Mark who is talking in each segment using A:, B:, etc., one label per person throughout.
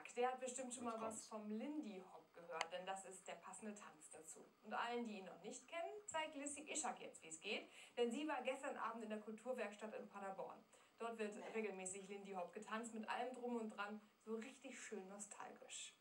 A: Marc, der hat bestimmt schon mal was vom Lindy Hop gehört, denn das ist der passende Tanz dazu. Und allen, die ihn noch nicht kennen, zeigt Lissy Ischak jetzt, wie es geht, denn sie war gestern Abend in der Kulturwerkstatt in Paderborn. Dort wird regelmäßig Lindy Hop getanzt, mit allem drum und dran, so richtig schön nostalgisch.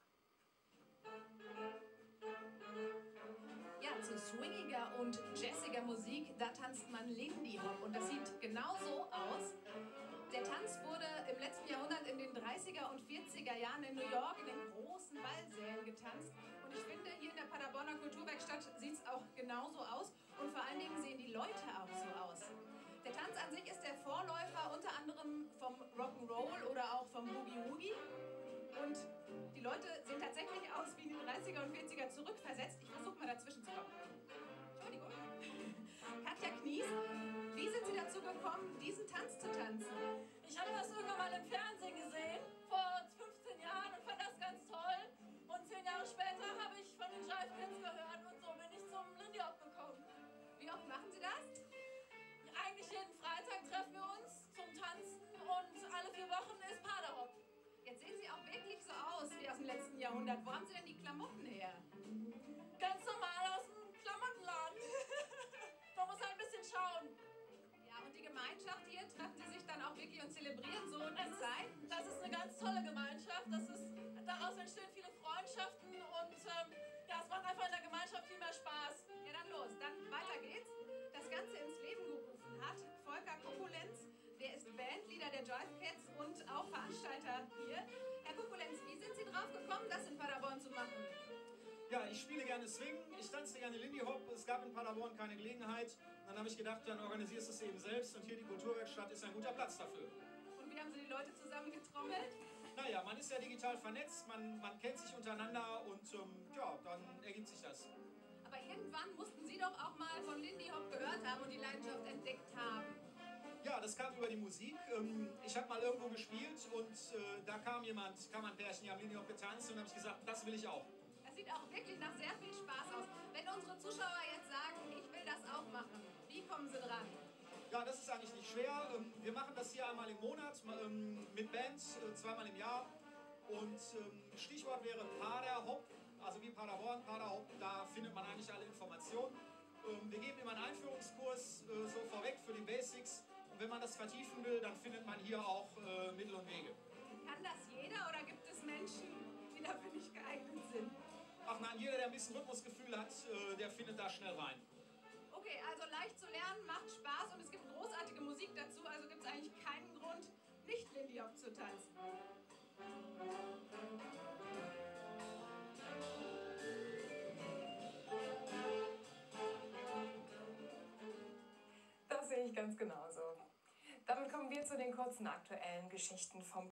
B: Ja, zu swingiger und jazziger Musik, da tanzt man Lindy Hop und das sieht genau so aus. Der Tanz wurde im letzten Jahrhundert in den 30er und 40er Jahren in New York in den großen Ballsälen getanzt. Und ich finde, hier in der Paderborner Kulturwerkstatt sieht es auch genauso aus. Und vor allen Dingen sehen die Leute auch so aus. Der Tanz an sich ist der Vorläufer unter anderem vom Rock'n'Roll oder auch vom Boogie Woogie. Und die Leute sehen tatsächlich aus wie in den 30er und 40er zurückversetzt. Ich versuche mal dazwischen zu kommen. Entschuldigung. Katja Knies, wie sind Sie dazu gekommen, diesen Tanz zu tanzen?
C: Ich habe das irgendwann mal im Fernsehen gesehen, vor 15 Jahren, und fand das ganz toll. Und 10 Jahre später habe ich von den Jive Kids gehört und so bin ich zum Lindy Hop gekommen.
B: Wie oft machen Sie das?
C: Eigentlich jeden Freitag treffen wir uns zum Tanzen und alle 4 Wochen ist Paderhop.
B: Jetzt sehen Sie auch wirklich so aus wie aus dem letzten Jahrhundert. Wo haben Sie denn die Klamotten her?
C: Ganz normal aus dem Klamottenladen. Man muss halt ein bisschen schauen.
B: Ja, und die Gemeinschaft hier, treffen Sie sich dann auch wirklich und zelebrieren so die Zeit?
C: Das ist eine ganz tolle Gemeinschaft. Daraus entstehen viele Freundschaften und ja, es macht einfach in der Gemeinschaft viel mehr Spaß.
B: Ja, dann los, dann weiter geht's. Das Ganze ins Leben gerufen hat Volker Kukulenz. Der ist Bandleader der Jive Cats und auch Veranstalter hier. Herr Kukulenz, wie sind Sie drauf gekommen, das in Paderborn zu machen?
D: Ja, ich spiele gerne Swing, ich tanze gerne Lindy Hop. Es gab in Paderborn keine Gelegenheit. Und dann habe ich gedacht, dann organisierst du es eben selbst. Und hier die Kulturwerkstatt ist ein guter Platz dafür.
B: Und wie haben Sie die Leute zusammengetrommelt?
D: Naja, man ist ja digital vernetzt, man kennt sich untereinander und ja, dann ergibt sich das.
B: Aber irgendwann mussten Sie doch auch mal von Lindy Hop gehört haben und die Leidenschaft entdeckt haben.
D: Ja, das kam über die Musik. Ich habe mal irgendwo gespielt und da kam ein Pärchen, die haben Lindy Hop getanzt und habe ich gesagt, das will ich auch.
B: Das sieht auch wirklich nach sehr viel Spaß aus. Wenn unsere Zuschauer jetzt sagen, ich will das auch machen, wie kommen sie dran?
D: Ja, das ist eigentlich nicht schwer. Wir machen das hier einmal im Monat mit Bands, zweimal im Jahr. Und Stichwort wäre Paderhop, also wie Paderborn, Paderhop, da findet man eigentlich alle Informationen. Wir geben immer einen Einführungskurs so vorweg für die Basics. Und wenn man das vertiefen will, dann findet man hier auch Mittel und Wege.
B: Kann das jeder oder gibt es Menschen, die dafür nicht geeignet sind?
D: Ach nein, jeder, der ein bisschen Rhythmusgefühl hat, der findet da schnell rein.
B: Okay, also leicht zu lernen, macht Spaß und es gibt großartige Musik dazu, also gibt es eigentlich keinen Grund, nicht Lindy Hop zu tanzen.
A: Das sehe ich ganz genauso. Damit kommen wir zu den kurzen aktuellen Geschichten vom